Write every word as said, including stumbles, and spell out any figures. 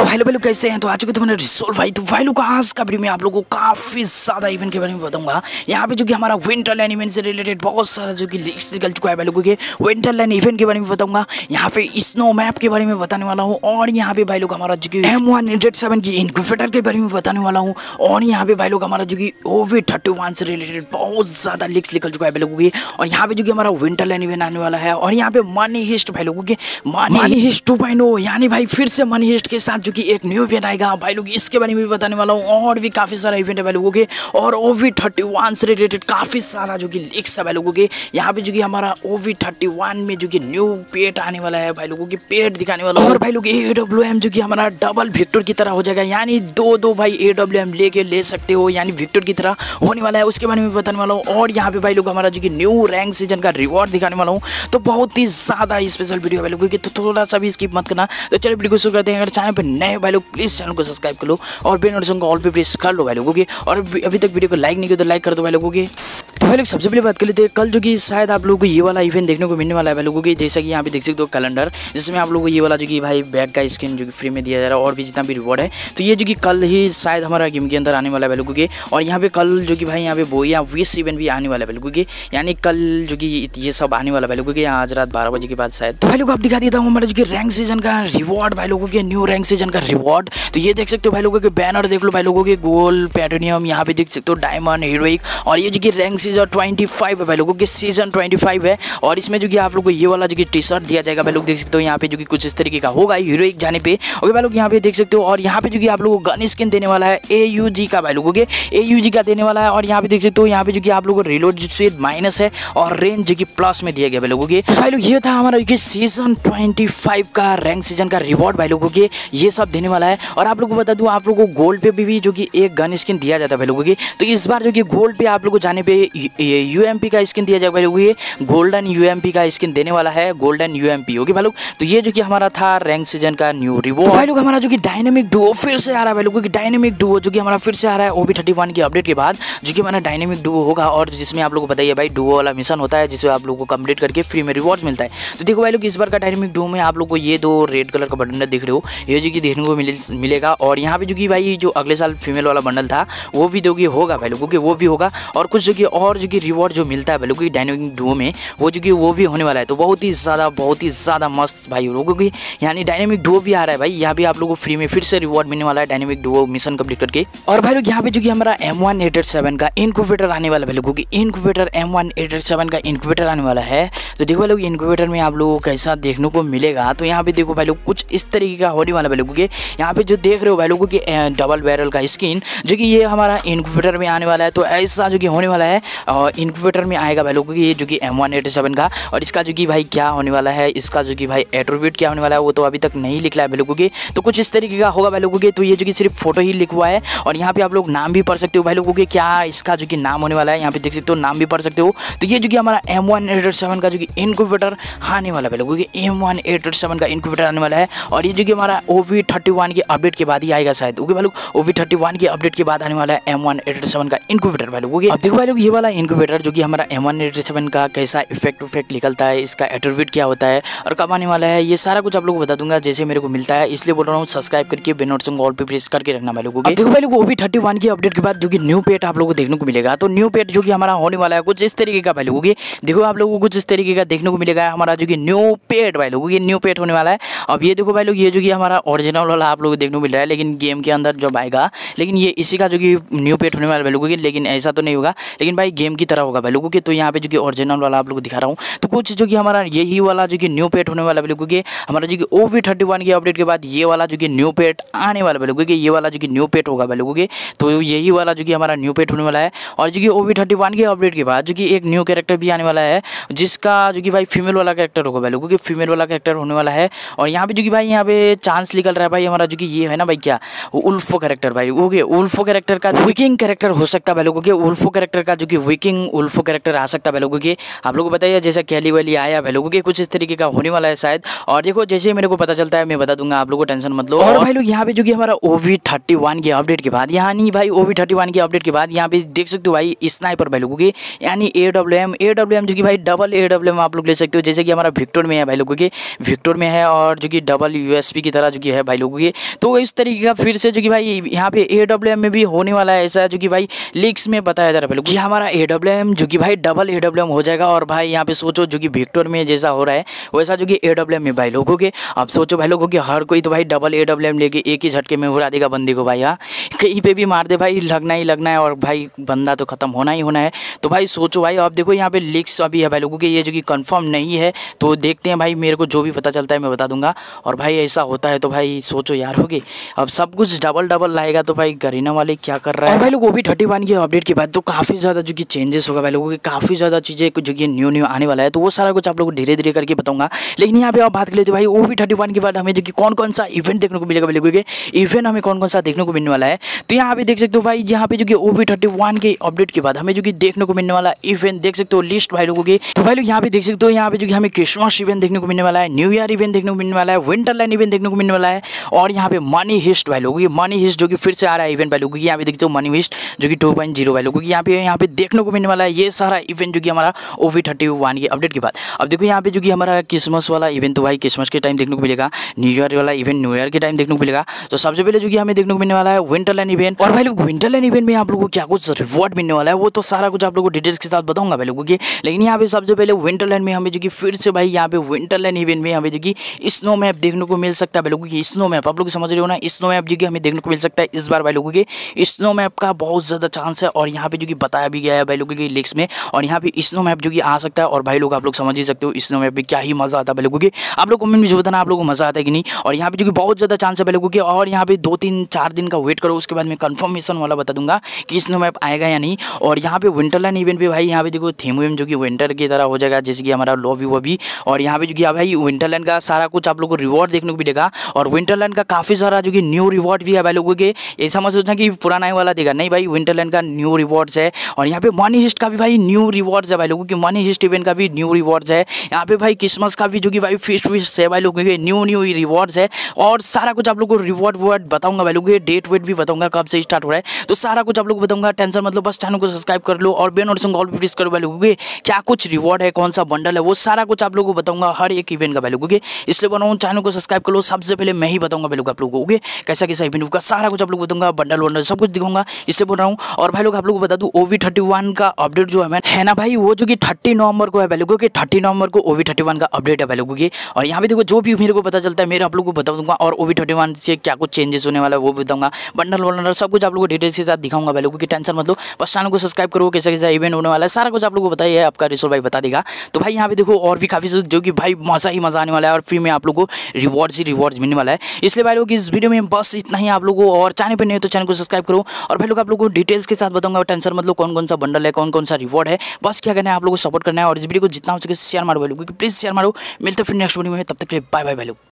भाई लोग कैसे हैं। तो आ चुके थे मैंने रिसोल्व भाई। तो भाई लोग आज का वीडियो में आप लोगों को काफी ज्यादा इवेंट के बारे में बताऊंगा। यहाँ पे जो कि हमारा विंटरलैंड इवेंट से रिलेटेड बहुत सारा जो कि लिस्ट निकल चुका है भाई लोगों के। विंटरलैंड इवेंट के बारे में बताऊंगा, यहाँ पे स्नो मैप के बारे में बताने वाला हूँ, और यहाँ पे भाई लोग हमारा जो कि एम वन एट सेवन की इनक्यूबेटर के बारे में बताने वाला हूँ, और यहाँ पे भाई लोग हमारा जो कि ओवी थर्टी वन से रिलेटेड बहुत ज्यादा लिस्ट निकल चुका है भाई लोगों की। और यहाँ पे जो कि हमारा विंटरलैंड इवेंट आने वाला है, और यहाँ पे मनी हिस्ट भाई लोगों के money heist two point O यानी भाई फिर से मनी हिस्ट के साथ जो कि एक न्यू इवेंट आएगा भाई लोग, इसके बारे में भी बताने वाला हूँ। और भी काफी सारा इवेंट है भाई लोगों के, और ओवी थर्टी वन से रिलेटेड काफी सारा जो कि लिक्स है भाई लोगों के। यहाँ पे जो कि हमारा ओवी थर्टी वन में जो कि न्यू पेट आने वाला है भाई लोगों की, पेट दिखाने वाला है। और भाई लोग ए डब्ल्यू एम जो कि हमारा डबल विक्टर की तरह हो जाएगा, यानी दो दो भाई ए डब्ल्यू एम लेके ले सकते हो, यानी विक्टर की तरह होने वाला है, उसके बारे में बताने वाला हूँ। और यहाँ पे भाई लोग हमारा जो कि न्यू रैंक सीजन का रिवॉर्ड दिखाने वाला हूँ। तो बहुत ही ज्यादा स्पेशल वीडियो भाई लोगों की, तो थोड़ा सा भी स्किप मत करना। तो चलिए वीडियो को शुरू करते हैं। अगर चैनल पर नए भाई लोग प्लीज चैनल को सब्सक्राइब कर लो, और बेल नोटिफिकेशन को ऑल पे प्रेस कर लो भाई लोगों के। और अभी तक वीडियो को लाइक नहीं किया तो लाइक कर दो भाई लोगों के। तो भाई लोग सबसे पहले बात कर लेते हैं, कल जो कि शायद आप लोगों को ये वाला इवेंट देखने को मिलने वाला है भाई लोगों के। जैसा कि यहाँ पे देख सकते हो कैलेंडर, जिसमें आप लोगों को ये वाला जो कि भाई बैग का स्किन जो कि फ्री में दिया जा रहा है, और भी जितना भी रिवॉर्ड है, तो ये जो कि कल ही शायद हमारा गेम के अंदर आने वाला है भाई लोगों के। और यहाँ पे कल जो कि भाई यहाँ पे बोया विश इवेंट भी आने वाला है भाई लोगों के, यानी कल जो कि ये सब आने वाला है भाई लोगों के, यहाँ आज रात बारह बजे के बाद शायद। तो भाई लोग आप दिखा देता हूँ हमारा जो कि रैंक सीजन का रिवॉर्ड भाई लोगों के, न्यू रैंक सीजन का रिवॉर्ड। तो ये देख सकते हो भाई लोगों के, बैनर देख लो भाई लोगों के, गोल्ड प्लैटिनम, यहाँ पे देख सकते हो डायमंड हीरोइक। और ये जो कि रैंक सीजन ट्वेंटी फाइव है भाई लोगों के, सीजन ट्वेंटी फाइव है। और इसमें जो कि आप लोग को ये वाला जो कि टी शर्ट दिया जाएगा भाई लोग, देख सकते हो यहाँ पे जो कि कुछ इस तरीके का होगा हीरोइक जाने पे। ओके भाई लोग यहाँ पे देख सकते हो। और यहाँ पे जो कि आप लोगों को गन स्किन देने वाला है ए यू जी का भाई लोगों के, ए यू जी का देने वाला है। और यहाँ पे देख सकते हो यहाँ पे जो कि आप लोगों को रिलोड स्पीड माइनस है, और रेंज जो कि प्लस में दिया गया भाई लोगों के। तो भाई लोग ये था हमारा सीजन ट्वेंटी फाइव का रैंक सीजन का रिवॉर्ड भाई लोगों के, ये सब देने वाला है। और आप लोगों को बता दूं, आप लोगों को गोल्ड पे भी, भी जो कि एक गन स्किन दिया जाता है भाई लोगों की। तो इस बार जो कि गोल्ड पे आप लोगों को जाने पे यूएमपी का स्किन दिया जाएगा भाई लोगों की, गोल्डन यूएमपी का स्किन देने वाला है, गोल्डन यूएमपी। ओके भाई लोग, तो ये जो कि हमारा था रैंक सीजन का न्यू रिवॉर्ड। भाई लोग हमारा जो कि डायनेमिक डुओ फिर से आ रहा है भाई लोगों की, डायनेमिक डुओ जो कि हमारा फिर से आ रहा है ओवी थर्टी वन की अपडेट के बाद, जो कि हमारा डायनेमिक डुओ होगा, और जिसमें आप लोगों को बताइए भाई डुओ वाला मिशन होता है, जिसमें आप लोगों को कंप्लीट करके फ्री में रिवॉर्ड्स मिलता है। तो देखो भाई लोग इस बार का डायनेमिक डुओ में आप लोग को ये दो रेड कलर का बंडल दिख रहे हो, ये जो कि देखने को मिले, मिलेगा। और यहाँ पे जो कि भाई जो अगले साल फीमेल वाला बंडल था वो भी जो कि होगा भाई लोगों के, वो भी होगा। और कुछ जो कि और जो कि रिवॉर्ड जो मिलता है भाई लोगों की डायनेमिक डुओ में, वो जो कि वो भी होने वाला है। तो बहुत ही ज़्यादा बहुत ही ज़्यादा मस्त भाई लोगों की, यानी डायनेमिक डुओ भी आ रहा है भाई। यहाँ भी आप लोगों को फ्री में फिर से रिवॉर्ड मिलने वाला है डायनेमिक डुओ मिशन कंप्लीट करके। और भाई लोग यहाँ पे जो कि हमारा एम वन एट सेवन का इनक्यूबेटर आने वाला है भाई लोगों की, incubator M one eight seven का इनक्यूबेटर आने वाला है। तो देखो भाई लोग इनक्यूबेटर में आप लोगों को कैसा देखने को मिलेगा। तो यहाँ पे देखो भाई लोग कुछ इस तरीके का होने वाला भाई लोगों के, यहाँ पे जो देख रहे हो भाई लोगों की डबल बैरल का स्किन जो कि ये हमारा इनक्यूबेटर में आने वाला है। तो ऐसा जो कि होने वाला है इनक्यूबेटर में आएगा भाई लोगों की, ये जो कि एम वन एट सेवन का। और इसका जो कि भाई क्या होने वाला है, इसका जो कि भाई एट्रीब्यूट क्या होने वाला है, वो तो अभी तक नहीं लिखा है भाई लोगों के। तो कुछ इस तरीके का होगा भाई लोगों के। तो ये जो कि सिर्फ फोटो ही लिखवा है, और यहाँ पे आप लोग नाम भी पढ़ सकते हो भाई लोगों के, क्या इसका जो कि नाम होने वाला है, यहाँ पे देख सकते हो नाम भी पढ़ सकते हो। तो ये जो कि हमारा एम वन एट सेवन का जो कि इनक्यूबेटर आने वाला है भाई लोगों के, एम वन एट सेवन का इनक्यूबेटर आने वाला है। और ये जो कि हमारा ओवी थर्टी वन की अपडेट के बाद ही आएगा शायद। ओके भाई लोग, ओवी थर्टी वन की अपडेट के बाद आने वाला है एम वन एट सेवन का इनक्यूबेटर भाई लोगों के। अब देखो भाई लोग ये वाला इनक्यूबेटर जो कि हमारा एम वन एट सेवन का कैसा इफेक्ट इफेक्ट निकलता है, इसका एट्रीब्यूट क्या होता है, और कब आने वाला है, ये सारा कुछ आप लोगों को बता दूंगा जैसे मेरे को मिलता है। इसलिए बोल रहा हूँ सब्सक्राइब करके बेल नोटिफिकेशन ऑल पे प्रेस करके रखना भाई लोगों को। देखो भाई लोग ओवी थर्टी वन की अपडेट के बाद जो कि न्यू पेट आप लोगों को देखने को मिलेगा। तो न्यू पेट जो कि हमारा होने वाला है कुछ इस तरीके का भाई लोगों की, देखो आप लोगों को कुछ इस तरीके का देखने को मिलेगा हमारा जो कि न्यू पेट भाई लोगों की, न्यू पेट होने वाला है। अब ये देखो भाई लोग ये जो कि हमारा ओरिजिनल वाला आप लोगों को देखने को मिल रहा है, लेकिन गेम के अंदर जब आएगा, लेकिन ये इसी का जो कि न्यू पेट होने वाला है भाई लोगों की। लेकिन ऐसा तो नहीं होगा, लेकिन भाई गेम की तरह होगा भाई लोगों के। तो यहाँ पे जो कि ओरिजिनल वाला आप लोग को दिखा रहा हूँ। तो कुछ जो कि हमारा यही वाला जो कि न्यू पेट होने वाला है लोगों के, हमारा जो कि ओवी थर्टी वन की अपडेट के बाद ये वाला जो कि न्यू पेट आने वाला है लोगों के, ये वाला जो कि न्यू पेट होगा भाई लोगों के। तो यही वाला जो कि हमारा न्यू पेट होने वाला है। और जो कि ओवी थर्टी वन की अपडेट के बाद जो कि एक न्यू कैरेक्टर भी आने वाला है, जिसका जो कि भाई फीमेल वाला कैरेक्टर होगा भाई लोगों के, फीमेल वाला कैरेक्टर होने वाला है। और यहाँ पे जो कि भाई यहाँ पे चांस निकल रहा है भाई हमारा जो कि ये है ना भाई क्या उल्फो कैरेक्टर भाई, ओके उल्फो कैरेक्टर का विकिंग कैरेक्टर हो सकता है भाई लोगों के, उल्फो कैरेक्टर का जो कि विकिंग उल्फो कैरेक्टर आ सकता है भाई लोगों के। आप लोगों को बताइए जैसा कैली वैली आया भाई लोगों के, कुछ इस तरीके का होने वाला है शायद। और देखो जैसे मेरे को पता चलता है मैं बता दूंगा, आप लोगों को टेंशन मत लो। और भाई लोग यहाँ पे जो कि हमारा ओवी थर्टी वन की अपडेट के बाद, यहाँ नहीं भाई ओवी थर्टी वन की अपडेट के बाद यहाँ पे देख सकते हो भाई स्नाइपर भाई लोगों की, यानी A W M A W M जो कि भाई डबल ए डब्ल्यू एम आप लोग ले सकते हो, जैसे कि हमारा विक्टर में है भाई लोगों के, विक्टर में है, और जो कि डबल यूएसपी की तरह जो कि है भाई भाई लोगों के। तो इस तरीके का फिर से जो कि भाई यहाँ पे ए डब्ल्यू एम में भी होने वाला है ऐसा, जो कि भाई लीक्स में बताया जा रहा है भाई लोग कि हमारा ए डब्ल्यू एम जो कि भाई डबल ए डब्ल्यू एम हो जाएगा। और भाई यहाँ पे सोचो जो कि विक्टर में जैसा हो रहा है वैसा जो कि ए डब्ल्यू एम में भाई लोगों के। अब सोचो भाई लोगों कि हर कोई तो भाई डबल ए डब्ल्यू एम लेके एक ही झटके में उड़ा देगा बंदे को भाई। हाँ, कहीं पे भी मार दे भाई, लगना ही लगना है और भाई बंदा तो खत्म होना ही होना है। तो भाई सोचो भाई, अब देखो यहाँ पे लीक्स अभी है भाई लोगों के, ये जो कि कंफर्म नहीं है। तो देखते हैं भाई, मेरे को जो भी पता चलता है मैं बता दूंगा। और भाई ऐसा होता है तो भाई सोचो यार होगी, अब सब कुछ डबल डबल लाएगा तो भाई गरीना वाले क्या कर रहा है। और भाई लोग वो भी थर्टी वन के अपडेट के बाद तो काफ़ी ज़्यादा जो कि चेंजेस होगा भाई लोगों की, काफ़ी ज़्यादा चीज़ें जो कि न्यू न्यू आने वाला है। तो वो सारा कुछ आप लोग को धीरे धीरे करके बताऊंगा। लेकिन यहाँ पे आप बात कर लेते भाई वो भी थर्टी वन के बाद हमें जो कि कौन कौन सा इवेंट देखने को मिलेगा भाई लोगों के, इवेंट हमें कौन कौन सा देखने को मिलने वाला है। तो यहाँ पे देख सकते हो भाई, यहाँ पे जो कि ओ वी थर्टी वन के अपडेट के बाद हमें जो कि देखने को मिलने वाला इवेंट देख सकते हो लिस्ट भाई लोगों की। तो भाई लोग यहाँ पे देख सकते हो, यहाँ पे जो कि हमें क्रिसमस इवेंट देखने को मिलने वाला है, न्यू ईयर इवेंट देखने को मिलने वाला है, विंटरलैंड इवेंट देखने को मिलने वाला है, और यहाँ पे मनी हिस्ट भाई लोगों की, मनी हिस्ट जो कि फिर से आ रहा है इवेंट भाई लोगों की। यहाँ पे देखते हो मनी हिस्ट जो कि टू पॉइंट जीरो भाई लोगों की यहाँ पे यहाँ पे देखने को मिलने वाला है। ये सारा इवेंट जो कि हमारा ओ वी थर्टी वन के अपडेट के बाद। अब देखो यहाँ पे जो कि हमारा क्रिसमस वाला इवेंट तो भाई क्रिसमस के टाइम देखने को मिलेगा, न्यू ईयर वाला इवेंट न्यू ईयर के टाइम देखने को मिलेगा। तो सबसे पहले जो कि हमें देखने को मिलने वाला है विंटरलैंड इवेंट। और भाई लोग विंटरलैंड इवेंट में आप लोगों को क्या कुछ रिवॉर्ड मिलने वाला है वो तो सारा कुछ आप लोगों को डिटेल्स के साथ बताऊंगा भाई लोगों की। लेकिन यहाँ पे सबसे पहले विंटरलैंड में हमें जो कि फिर से भाई यहाँ पे विंटरलैंड इवेंट में हमें जो कि स्नो मैप देखने को मिल सकता है भाई लोगों की। स्नो मैप आप लोग समझ रहे हो ना, स्नो मैप जो कि हमें देखने को मिल सकता है इस बार भाई लोगों के। स्नो मैप का बहुत ज़्यादा चांस है और यहाँ पे जो कि बताया भी गया है भाई लोगों की लिक्स में। और यहाँ पे स्नो मैप जो कि आ सकता है और भाई लोग आप लोग समझ ही सकते हो स्नो मैप में क्या ही मज़ा आता है भाई लोगों की। आप लोग कमेंट में जो बताना आप लोगों को मज़ा आता है कि नहीं। और यहाँ पे जो कि बहुत ज़्यादा चांस है भाई लोगों के। और यहाँ पे दो तीन चार दिन का वेट करो, उसके बाद मैं कंफर्मेशन वाला बता दूंगा कि स्नो मैप आएगा या नहीं। और यहाँ पे विंटरलैंड इवेंट पे भाई यहाँ पे देखो थीम वेम जो कि विंटर की तरह हो जाएगा, जैसे कि हमारा लॉबी वॉबी। और यहाँ पे जो कि भाई विंटरलैंड का सारा कुछ आप लोग को रिवॉर्ड देखने को मिलेगा। और विंटरलैंड का काफ़ी सारा जो कि न्यू रिवॉर्ड भी है भाई लोगों के। ऐसा मत सोचना कि पुराना वाला देगा, नहीं भाई विंटरलैंड का न्यू रिवॉर्ड्स है। और यहाँ पे मनी हिस्ट का भी भाई न्यू रिवॉर्ड्स है भाई लोगों की, मनी हिस्ट इवेंट का भी न्यू रिवॉर्ड्स है। यहाँ पे भाई क्रिसमस का भी जो कि भाई फिस्ट विस्ट है भाई लोगों के, न्यू न्यू रिवॉर्ड्स है। और सारा कुछ आप लोग को रिवॉर्ड वॉर्ड बताऊंगा भाई लोगों के, डेट वेट भी बताऊंगा कब से स्टार्ट हो रहा है। तो सारा कुछ आप लोग को बताऊंगा, टेंशन मतलब बस चैनल को सब्सक्राइब कर लो और बेल नोटिफिकेशन ऑल पे प्रेस करो भाई लोगों के। क्या कुछ रिवॉर्ड है, कौन सा बंडल है, वो सारा कुछ आप लोगों को बताऊंगा हर एक इवेंट का भाई लोगों के। इसलिए बना हूँ चैनल को सब्सक्राइब कर लो, सबसे पहले मैं ही बताऊंगा भाई लोग आप लोगों को कैसा कैसा इवेंट का सारा कुछ आप लोग बताऊंगा, बंडल वंडल सब कुछ दिखाऊंगा, इसलिए बोल रहा हूँ। और भाई लोग आप लोग को बता दूँ ओ वी थर्टी वन का अपडेट जो है है ना भाई, वो जो कि थर्टी नवंबर को है भाई लोगों के, थर्टी नवंबर को ओ वी थर्टी वन का अपडेट है भाई लोगों की। और यहाँ पे देखो जो भी मेरे को पता चलता है मेरे आप लोगों को बता दूंगा। और ओ वी थर्टी वन से क्या कुछ चेंजेस होने वाला है वो भी बताऊंगा, बंडल वंडल सब कुछ आप लोगों को डिटेल्स के साथ दिखाऊंगा भाई लोगों की। टेंशन मत लो, बस चैनल को सब्सक्राइब करो, कैसा कैसा इवेंट होने वाला है सारा कुछ आप लोगों को बताइए, आपका रिसोल भाई बता देगा। तो भाई यहाँ पे देखो और भी काफ़ी जो कि भाई मज़ा ही मज़ा आने वाला है और फ्री में आप लोगों को रिवॉर्ड्स ही रिवॉर्ड्स मिलने वाला है। इसलिए भाई लोग इस वीडियो में बस इतना ही आप लोगों को, और चैनल पर नहीं हो तो चैनल को सब्सक्राइब करो। और भाई लोग आप लोगों को डिटेल्स के साथ बताऊंगा, टेंशन मतलब कौन कौन सा बंडल है, कौन कौन सा रिवॉर्ड है, बस क्या करना है आप लोगों को सपोर्ट करना है। और इस वीडियो को जितना हो सके शेयर मारो भाई लोग, प्लीज़ शेयर मारो। मिलते फिर नेक्स्ट वीडियो में, तब तक के लिए बाय बाय भाई लोग।